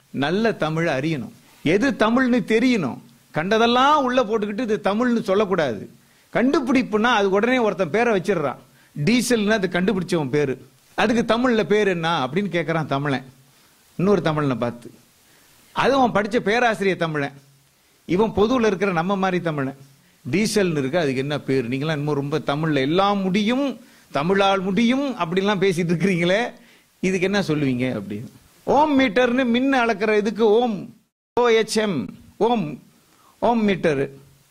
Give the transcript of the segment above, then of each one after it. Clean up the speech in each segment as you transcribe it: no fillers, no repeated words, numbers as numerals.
நல்ல தமிழ் அறியணும், எது தமிழ்னு தெரியணும். கண்டதெல்லாம் உள்ள போட்டுக்கிட்டு இது தமிழ்னு சொல்லக்கூடாது. கண்டுபிடிப்புனா அது உடனே ஒருத்தன் பேரை வச்சிடறான். டீசல்னா அது கண்டுபிடிச்சவன் பேரு, அதுக்கு தமிழ்ல பேர் என்ன அப்படின்னு கேட்கறான் தமிழன் இன்னொரு தமிழனை பார்த்து. அது அவன் படிச்ச பேராசிரியர் தமிழன், இவன் பொதுவில் இருக்கிற நம்ம மாதிரி தமிழன். டீசல்னு இருக்கு, அதுக்கு என்ன பேர்? நீங்களாம் இன்னும் ரொம்ப தமிழ்ல எல்லாம் முடியும், தமிழால் முடியும் அப்படிலாம் பேசிட்டு இருக்கிறீங்களே, இதுக்கு என்ன சொல்லுவீங்க அப்படின்னு. ஓம் மீட்டர்னு மின் அளக்கிற இதுக்கு ஓம், OHM, ஓம், ஓம் மீட்டர்.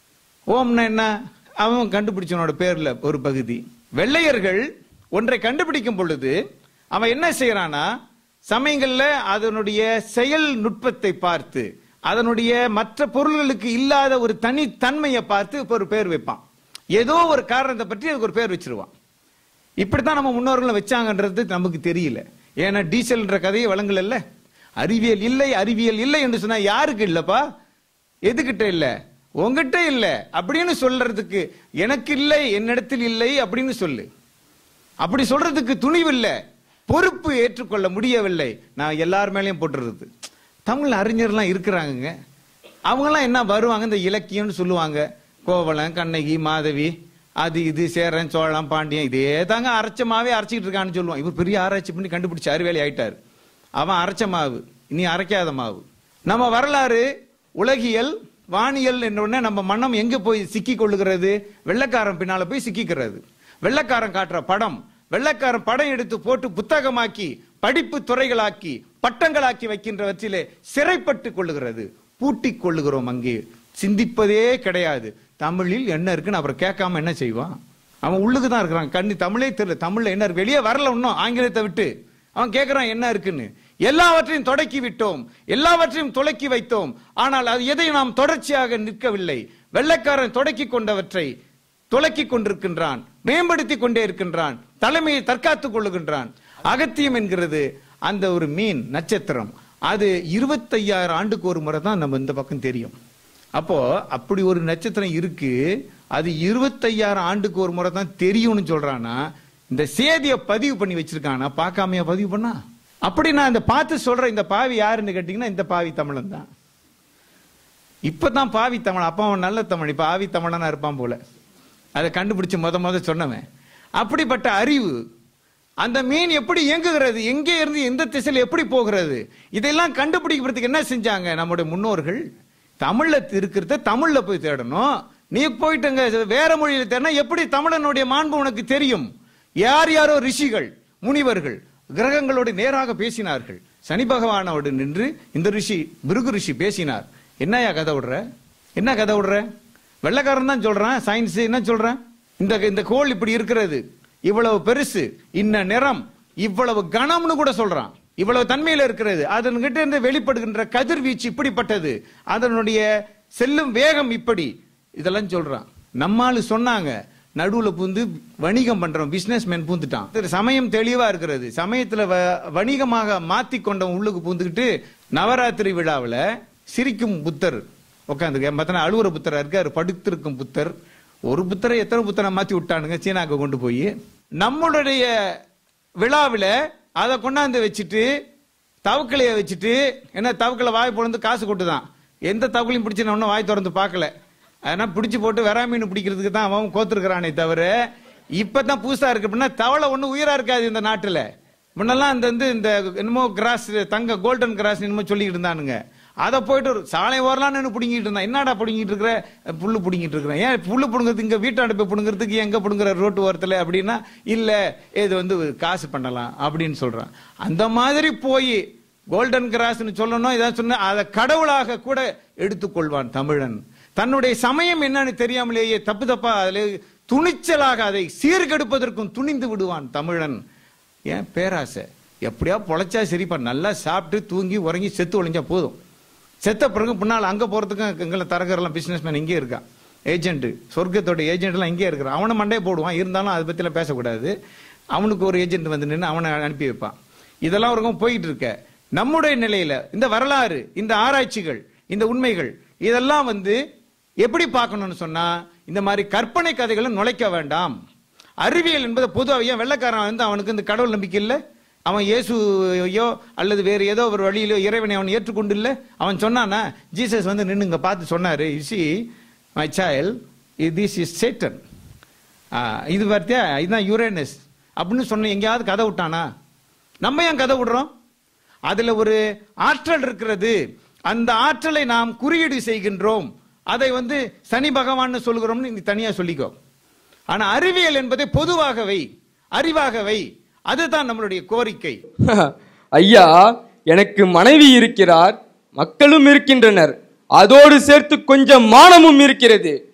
ஓம்னா என்ன? அவன் கண்டுபிடிச்சவனோட பேர்ல ஒரு பகுதி. வெள்ளையர்கள் ஒன்றை கண்டுபிடிக்கும் பொழுது அவன் என்ன செய்யறானா, சமயங்கள்ல அதனுடைய செயல் நுட்பத்தை பார்த்து, அதனுடைய மற்ற பொருள்களுக்கு இல்லாத ஒரு தனித்தன்மையை பார்த்து ஒரு பேர் வைப்பான். ஏதோ ஒரு காரணத்தை பற்றி அதுக்கு ஒரு பேர் வச்சிருவான். இப்படித்தான் நம்ம முன்னோர்கள் வச்சாங்கன்றது நமக்கு தெரியல. ஏன்னா டீசல்ன்ற கதையை வழங்கல. அறிவியல் இல்லை, அறிவியல் இல்லை என்று சொன்னா யாருக்கு இல்லப்பா? எதுகிட்ட இல்ல? உங்ககிட்ட இல்ல அப்படின்னு சொல்றதுக்கு, எனக்கு இல்லை, என்னிடத்தில் இல்லை அப்படின்னு சொல்லு. அப்படி சொல்றதுக்கு துணிவு இல்லை, பொறுப்பு ஏற்றுக்கொள்ள முடியவில்லை. நான் எல்லார் மேலேயும் போட்டுறது. தமிழ் அறிஞர்லாம் இருக்கிறாங்க, அவங்கெல்லாம் என்ன வருவாங்க, இந்த இலக்கியம்னு சொல்லுவாங்க. கோவலன், கண்ணகி, மாதவி, அது இது, சேரன், சோழன், பாண்டியன், இதே தாங்க அரைச்ச மாவே அரைச்சிட்டு இருக்கான்னு சொல்லுவான். இவர் பெரிய ஆராய்ச்சி பண்ணி கண்டுபிடிச்சு அறிவேலி ஆயிட்டாரு. அவன் அரைச்ச மாவு, இனி அரைக்காத மாவு. நம்ம வரலாறு, உலகியல், வானியல் என்ற நம்ம மனம் எங்க போய் சிக்கி கொள்ளுகிறது? வெள்ளைக்காரன் பின்னால போய் சிக்கிக்கிறது. வெள்ளைக்காரன் காட்டுற படம், வெள்ளைக்காரன் படம் எடுத்து போட்டு புத்தகமாக்கி, படிப்பு துறைகளாக்கி, பட்டங்களாக்கி வைக்கின்றவற்றிலே சிறைப்பட்டு கொள்ளுகிறது. பூட்டிக் கொள்ளுகிறோம். அங்கே சிந்திப்பதே கிடையாது. தமிழில் என்ன இருக்குன்னு அப்புறம் கேட்காம என்ன செய்வான்? அவன் உள்ளுக்கு தான் இருக்கிறான், கண்ணு தமிழே தெரியல. தமிழ்ல என்ன இருக்கு? வெளியே வரல இன்னும், ஆங்கிலத்தை விட்டு. அவன் கேட்கிறான் என்ன இருக்குன்னு. எல்லாவற்றையும் தொடக்கி விட்டோம், எல்லாவற்றையும் துலக்கி வைத்தோம், ஆனால் அது எதையும் நாம் தொடர்ச்சியாக நிற்கவில்லை. வெள்ளைக்காரன் தொடக்கி கொண்டவற்றை துலக்கி கொண்டிருக்கின்றான், மேம்படுத்தி கொண்டே இருக்கின்றான், தலைமையை தற்காத்துக் கொள்ளுகின்றான். அகத்தியம் என்கிறது அந்த ஒரு மீன் நட்சத்திரம், அது 25,000 ஆண்டுக்கு ஒரு முறை தான் நம்ம இந்த பக்கம் தெரியும். அப்போ அப்படி ஒரு நட்சத்திரம் இருக்கு, அது 25,000 ஆண்டுக்கு ஒரு முறை தான் தெரியும்னு சொல்றானா, இந்த சேதியை பதிவு பண்ணி வச்சிருக்கானா? பார்க்காமையா பதிவு பண்ணா? அப்படி நான் இந்த பார்த்து சொல்ற இந்த பாவி யாருன்னு கேட்டீங்கன்னா, இந்த பாவி தமிழன் தான். இப்பதான் பாவி தமிழ், அப்ப அவன் நல்ல தமிழ், இப்ப ஆவி தமிழனா இருப்பான் போல. அதை கண்டுபிடிச்சு முத சொன்னவன். அப்படிப்பட்ட அறிவு, அந்த மீன் எப்படி இயங்குகிறது, எங்கே இருந்து எந்த திசையில் எப்படி போகிறது, இதெல்லாம் கண்டுபிடிக்கிறதுக்கு என்ன செஞ்சாங்க நம்முடைய முன்னோர்கள்? தமிழ்ல இருக்கிறத தமிழ்ல போய் தேடணும். நீ போயிட்டுங்க வேற மொழியில தேடினா எப்படி தமிழனுடைய மாண்பு உனக்கு தெரியும்? யார் யாரோ ரிஷிகள், முனிவர்கள் கிரகங்களோடு நேராக பேசினார்கள். சனி பகவானோடு நின்று இந்த ரிஷி, பிருகு ரிஷி பேசினார். என்னையா கதை விடுற? என்ன கதை விடுற? வெள்ளைக்காரன் தான் சொல்றான், சயின்ஸ் என்ன சொல்றான்? இந்த கோள் இப்படி இருக்கிறது, இவ்வளவு பெருசு, இன்ன நிறம், இவ்வளவு கனம்னு கூட சொல்றான். இவ்வளவு தன்மையில இருக்கிறது, அதன்கிட்ட இருந்து வெளிப்படுகின்ற கதிர்வீச்சு இப்படிப்பட்டது, அதனுடைய செல்லும் வேகம் இப்படி, இதெல்லாம் சொல்றான். நம்மால சொன்னாங்க, நடுவுல பூந்து வணிகம் பண்றோம், பிசினஸ் மேன் பூந்துட்டான். சமயம் தெளிவா இருக்கிறது, சமயத்துல வணிகமாக மாத்தி கொண்டவன் உள்ளுக்கு பூந்துக்கிட்டு நவராத்திரி விழாவில் சிரிக்கும் புத்தர் உட்காந்து அழுவுற புத்தரா இருக்காரு, படுத்திருக்கும் புத்தர். ஒரு புத்தரை எத்தனை புத்தரை மாத்தி விட்டானுங்க சீனாக்கு கொண்டு போய். நம்மளுடைய விழாவில் அதை கொண்டாந்து வச்சுட்டு தவக்கலைய வச்சுட்டு, என்ன தவக்கலை வாய் பொழுது காசு கொட்டுதான். எந்த தவக்கலையும் பிடிச்சு நான் ஒன்னும் வாய் திறந்து பார்க்கல. அதனால பிடிச்சு போட்டு வெறா மீன் பிடிக்கிறதுக்கு தான் அவன் கோத்துருக்கிறானே தவிர, இப்பதான் புதுசா இருக்கு அப்படின்னா தவளை ஒண்ணு உயிரா இருக்காது இந்த நாட்டுல. முன்னெல்லாம் இந்த என்னமோ கிராஸ், தங்க கோல்டன் கிராஸ் என்னமோ சொல்லிட்டு இருந்தானுங்க. அதை போயிட்டு ஒரு சாலை ஓரலான்னு பிடிங்கிட்டு இருந்தான். என்னடா பிடிங்கிட்டு இருக்கிற? புல்லு பிடிங்கிட்டு இருக்கிறேன். ஏன் புல்லு பிடுங்கிறது? இங்க வீட்டாண்டப்பை பிடுங்கிறதுக்கு எங்க பிடுங்குற ரோட்டு ஓரத்துல அப்படின்னா, இல்ல இது காசு பண்ணலாம் அப்படின்னு சொல்றான். அந்த மாதிரி போய் கோல்டன் கிராஸ்ன்னு சொல்லணும், இதான் சொன்ன அதை கடவுளாக கூட எடுத்துக்கொள்வான் தமிழன். தன்னுடைய சமயம் என்னன்னு தெரியாமலேயே தப்பு தப்பா அதுல துணிச்சலாக அதை சீர்கெடுப்பதற்கும் துணிந்து விடுவான் தமிழன். ஏன் பேராசை? எப்படியா பொழைச்சா சரிப்பா, நல்லா சாப்பிட்டு தூங்கி உறங்கி செத்து ஒழிஞ்சா போதும். செத்த பிறகு பின்னால் அங்க போறதுக்கு எங்களை தரகரெல்லாம் பிசினஸ் மேன் இங்கே இருக்கான், ஏஜென்ட், சொர்க்கத்தோட ஏஜென்ட் எல்லாம் இங்கே இருக்கிறான். அவனை மண்டே போடுவான். இருந்தாலும் அதை பத்திலாம் பேசக்கூடாது. அவனுக்கு ஒரு ஏஜென்ட் வந்து நின்று அவனை அனுப்பி வைப்பான். இதெல்லாம் ஒரு போயிட்டு இருக்க. நம்முடைய நிலையில இந்த வரலாறு, இந்த ஆராய்ச்சிகள், இந்த உண்மைகள் இதெல்லாம் எப்படி பார்க்கணும்னு சொன்னா, இந்த மாதிரி கற்பனை கதைகளை நுழைக்க வேண்டாம். அறிவியல் என்பது பொதுவாக, வெள்ளைக்காரன் அவனுக்கு இந்த கடவுள் நம்பிக்கை இல்லை, அவன் இயேசுவையோ அல்லது வேறு ஏதோ ஒரு வழியிலோ இறைவனை அவன் ஏற்றுக்கொண்டு இல்லை. அவன் சொன்னானா, ஜீசஸ் வந்து நின்னுங்க பார்த்து சொன்னாரு, see my child this is satan, இது பார்த்தியா இதுதான் யுரேனஸ் அப்படின்னு சொன்ன எங்கேயாவது கதை விட்டானா? நம்ம ஏன் கதை விடுறோம்? அதுல ஒரு ஆற்றல் இருக்கிறது, அந்த ஆற்றலை நாம் குறியீடு செய்கின்றோம். அதை வந்து சனி பகவான் சொல்கிறோம்னு நீ தனியா சொல்லிக்கோ. ஆனா அறிவியல் என்பதை பொதுவாகவை, அறிவாகவை, அதுதான் நம்மளுடைய கோரிக்கை. ஐயா, எனக்கு மனைவி இருக்கிறார், மக்களும் இருக்கின்றனர், அதோடு சேர்த்து கொஞ்சம் மானமும் இருக்கிறது.